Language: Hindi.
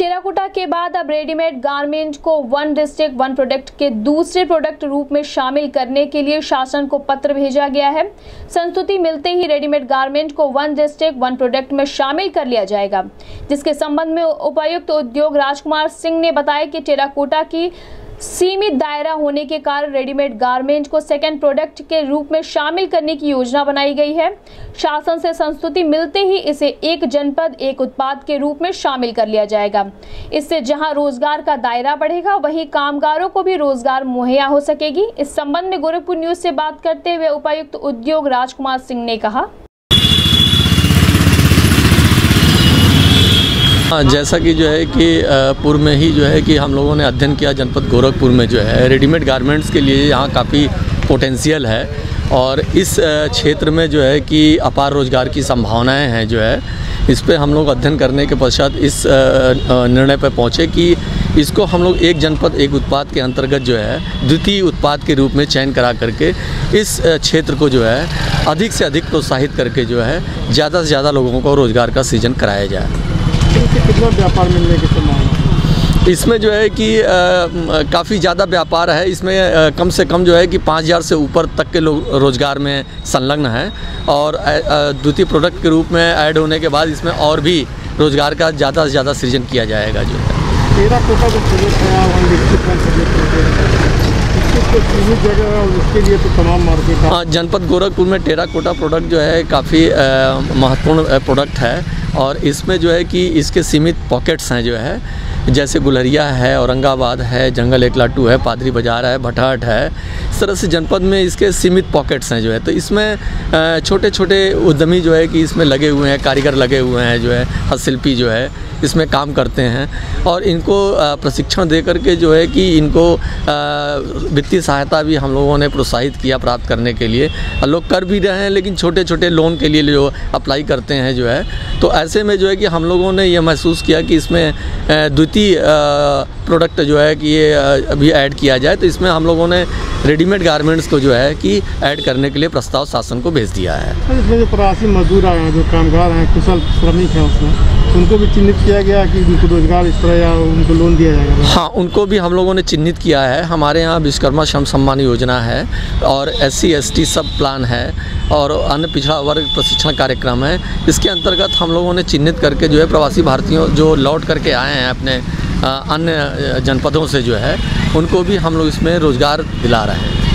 टेराकोटा के बाद अब रेडीमेड गारमेंट को वन डिस्ट्रिक्ट वन प्रोडक्ट के दूसरे प्रोडक्ट रूप में शामिल करने के लिए शासन को पत्र भेजा गया है। संस्तुति मिलते ही रेडीमेड गारमेंट को वन डिस्ट्रिक्ट वन प्रोडक्ट में शामिल कर लिया जाएगा, जिसके संबंध में उपायुक्त उद्योग राजकुमार सिंह ने बताया कि टेराकोटा की सीमित दायरा होने के कारण रेडीमेड गारमेंट को सेकंड प्रोडक्ट के रूप में शामिल करने की योजना बनाई गई है। शासन से संस्तुति मिलते ही इसे एक जनपद एक उत्पाद के रूप में शामिल कर लिया जाएगा। इससे जहां रोजगार का दायरा बढ़ेगा, वहीं कामगारों को भी रोजगार मुहैया हो सकेगी। इस संबंध में गोरखपुर न्यूज से बात करते हुए उपायुक्त उद्योग राजकुमार सिंह ने कहा, जैसा कि जो है कि पूर्व में ही जो है कि हम लोगों ने अध्ययन किया, जनपद गोरखपुर में जो है रेडीमेड गारमेंट्स के लिए यहाँ काफ़ी पोटेंशियल है और इस क्षेत्र में जो है कि अपार रोजगार की संभावनाएं हैं। जो है इस पे हम लोग अध्ययन करने के पश्चात इस निर्णय पर पहुँचे कि इसको हम लोग एक जनपद एक उत्पाद के अंतर्गत जो है द्वितीय उत्पाद के रूप में चयन करा करके इस क्षेत्र को जो है अधिक से अधिक प्रोत्साहित करके जो है ज़्यादा से ज़्यादा लोगों को रोज़गार का सृजन कराया जाए। कितना व्यापार मिलने की संभावना? इसमें जो है कि काफ़ी ज़्यादा व्यापार है। इसमें कम से कम जो है कि 5000 से ऊपर तक के लोग रोज़गार में संलग्न हैं और द्वितीय प्रोडक्ट के रूप में ऐड होने के बाद इसमें और भी रोज़गार का ज़्यादा से ज़्यादा सृजन किया जाएगा। जो है टेराकोटा जो प्रोजेक्ट है उसके लिए तो तमाम मार्केट जनपद गोरखपुर में टेराकोटा प्रोडक्ट जो है काफ़ी महत्वपूर्ण प्रोडक्ट है और इसमें जो है कि इसके सीमित पॉकेट्स हैं। जो है जैसे गुलरिया है, औरंगाबाद है, जंगल एक लाटू है, पादरी बाज़ार है, भटहट है, इस तरह से जनपद में इसके सीमित पॉकेट्स हैं। जो है तो इसमें छोटे छोटे उद्यमी जो है कि इसमें लगे हुए हैं, कारीगर लगे हुए हैं, जो है हस्तशिल्पी जो है इसमें काम करते हैं और इनको प्रशिक्षण दे करके जो है कि इनको वित्तीय सहायता भी हम लोगों ने प्रोत्साहित किया प्राप्त करने के लिए। लोग कर भी रहे हैं, लेकिन छोटे छोटे लोन के लिए जो अप्लाई करते हैं जो है, तो ऐसे में जो है कि हम लोगों ने ये महसूस किया कि इसमें द्वितीय प्रोडक्ट जो है कि ये अभी ऐड किया जाए। तो इसमें हम लोगों ने रेडीमेड गारमेंट्स को जो है कि ऐड करने के लिए प्रस्ताव शासन को भेज दिया है। इसमें जो प्रवासी मजदूर आए हैं, जो कामगार हैं, कुशल श्रमिक हैं, उसमें उनको भी चिन्हित किया गया कि उनको रोजगार इस तरह या उनको लोन दिया जाएगा? हाँ, उनको भी हम लोगों ने चिन्हित किया है। हमारे यहाँ विश्वकर्मा श्रम सम्मान योजना है और SC ST सब प्लान है और अन्य पिछड़ा वर्ग प्रशिक्षण कार्यक्रम है। इसके अंतर्गत हम लोगों ने चिन्हित करके जो है प्रवासी भारतीयों जो लौट करके आए हैं अपने अन्य जनपदों से जो है, उनको भी हम लोग इसमें रोज़गार दिला रहे हैं।